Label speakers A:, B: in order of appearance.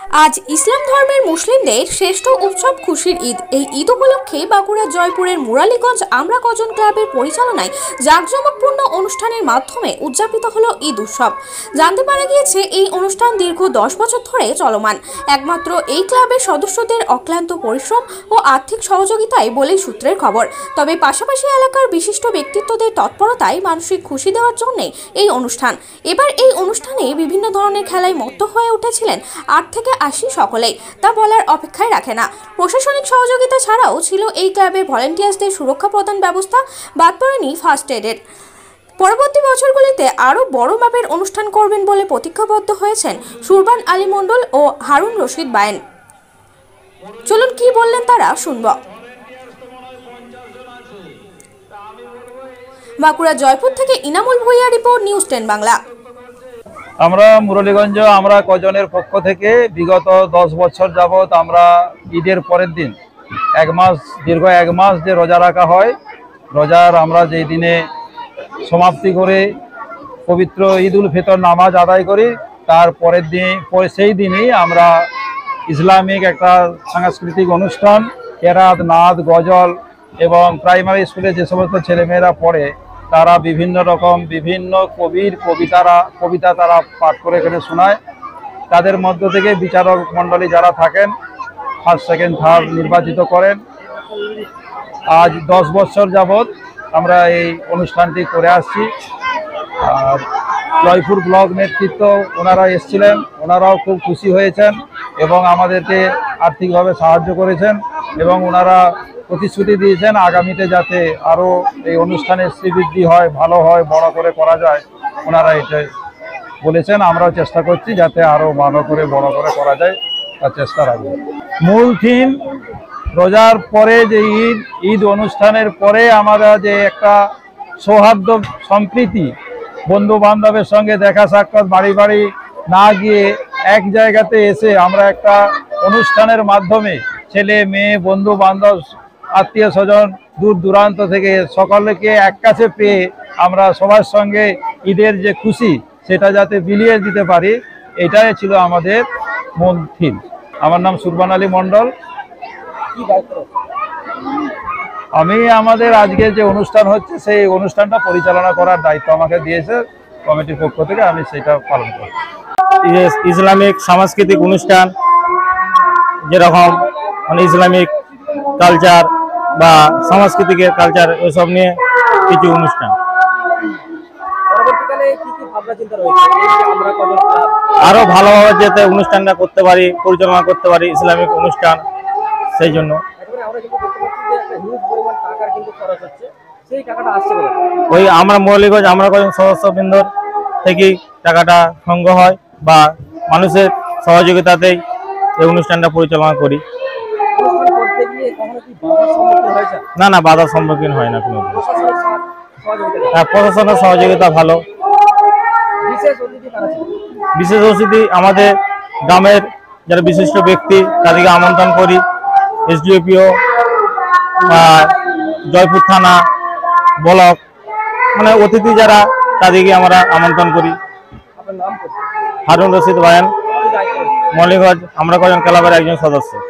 A: আজ ইসলাম ধর্মের মুসলিমদের শ্রেষ্ঠ উৎসব খুশির ঈদ। এই ঈদ উপলক্ষে বাঁকুড়া জয়পুরের মুরালীগঞ্জ আমরা কজন ক্লাবের পরিচালনায় জাঁকজমকপূর্ণ অনুষ্ঠানের মাধ্যমে উদযাপিত হলো ঈদ উৎসব। জানতে পারা গিয়েছে এই অনুষ্ঠান দীর্ঘ 10 বছর ধরে চলমান। একমাত্র এই ক্লাবের সদস্যদের অক্লান্ত পরিশ্রম ও আর্থিক সহযোগিতায় বলেই সূত্রের খবর। তবে পাশাপাশি এলাকার বিশিষ্ট ব্যক্তিত্বদের তৎপরতায় মানসিক খুশি দেওয়ার জন্য এই অনুষ্ঠান। এবার এই অনুষ্ঠানে বিভিন্ন ধরনের খেলায় মত্ত হয়ে উঠেছিলেন 8 থেকে 80 সকলেই, তা বলার অপেক্ষায় রাখে না। প্রশাসনিক সহযোগিতা ছাড়াও ছিল এই ক্লাবের ভলেন্টিয়ার্সদের সুরক্ষা প্রদান ব্যবস্থা, বাদ পড়েনি ফার্স্ট এডের। পরবর্তী বছরগুলিতে আরও বড় মাপের অনুষ্ঠান করবেন বলে প্রতিজ্ঞাবদ্ধ হয়েছেন সুরবান আলী মণ্ডল ও হারুন রশিদ বায়েন। চলুন কি বললেন তারা শুনব। বাঁকুড়া জয়পুর থেকে ইনামুল ভুইয়া রিপোর্ট, নিউজ 10 বাংলা।
B: আমরা মুরালীগঞ্জ আমরা কজনের পক্ষ থেকে বিগত 10 বছর যাবৎ আমরা ঈদের পরের দিন দীর্ঘ এক মাস যে রোজা রাখা হয়, রোজার আমরা যেই দিনে সমাপ্তি করে পবিত্র ঈদ উল ফিতর নামাজ আদায় করি, তার পরের দিন সেই দিনই আমরা ইসলামিক একটা সাংস্কৃতিক অনুষ্ঠান, কেরাত, নাদ, গজল এবং প্রাইমারি স্কুলে যে সমস্ত ছেলেমেয়েরা পড়ে তারা বিভিন্ন কবির কবিতা তারা পাঠ করে এখানে শোনায়। তাদের মধ্য থেকে বিচারক মণ্ডলী যারা থাকেন ফার্স্ট, সেকেন্ড, থার্ড নির্বাচিত করেন। আজ 10 বছর যাবৎ আমরা এই অনুষ্ঠানটি করে আসছি। আর জয়পুর ব্লক নেতৃত্ব ওনারা এসেছিলেন, ওনারাও খুব খুশি হয়েছেন এবং আমাদেরকে আর্থিকভাবে সাহায্য করেছেন এবং ওনারা প্রতিশ্রুতি দিয়েছেন আগামীতে যাতে আরও এই অনুষ্ঠানের শ্রীবৃদ্ধি হয়, ভালো হয়, বড় করে করা যায়। ওনারা এটা বলেছেন, আমরাও চেষ্টা করছি যাতে আরও ভালো করে বড় করে করা যায়, তার চেষ্টা রাখবো। মূল থিম রোজার পরে যে ঈদ অনুষ্ঠানের পরে আমরা যে একটা সৌহার্দ্য সম্প্রীতি, বন্ধু বান্ধবের সঙ্গে দেখা সাক্ষাৎ, বাড়ি বাড়ি না গিয়ে এক জায়গাতে এসে আমরা একটা অনুষ্ঠানের মাধ্যমে ছেলে মেয়ে, বন্ধু বান্ধব, আত্মীয় স্বজন, দূর দূরান্ত থেকে সকলকে এক কাছে পেয়ে আমরা সবার সঙ্গে ঈদের যে খুশি সেটা যাতে বিলিয়ে দিতে পারি, এটাই ছিল আমাদের মূল থিম। আমার নাম সুরবান আলী মণ্ডল। আমি আমাদের আজকে যে অনুষ্ঠান হচ্ছে সেই অনুষ্ঠানটা পরিচালনা করার দায়িত্ব আমাকে দিয়েছে কমিটির পক্ষ থেকে, আমি সেটা পালন করি।
C: ইসলামিক সাংস্কৃতিক অনুষ্ঠান যেরকম ইসলামিক কালচার বা সাংস্কৃতিক কালচার এসব নিয়ে কিছু অনুষ্ঠান। আরো ভালোভাবে যাতে অনুষ্ঠানটা করতে পারি, পরিচালনা করতে পারি ইসলামিক অনুষ্ঠান, সেই জন্য ওই আমরা মুরালীগঞ্জ আমরা কজন সদস্যবৃন্দ থেকে টাকাটা সংগ্রহ হয় বা মানুষের সহযোগিতাতেই এই অনুষ্ঠানটা পরিচালনা করি। না, বাধার সম্মুখীন হয় না কোনো। প্রশাসনের সহযোগিতা ভালো। বিশেষ অতিথি আমাদের গ্রামের যারা বিশিষ্ট ব্যক্তি তাদেরকে আমন্ত্রণ করি। এসডিওপিও, জয়পুর থানা, ব্লক, অতিথি যারা তাদেরকে আমরা আমন্ত্রণ করি। হারুন রশিদ বায়েন, মুরালীগঞ্জ আমরা কজন ক্লাবের একজন সদস্য।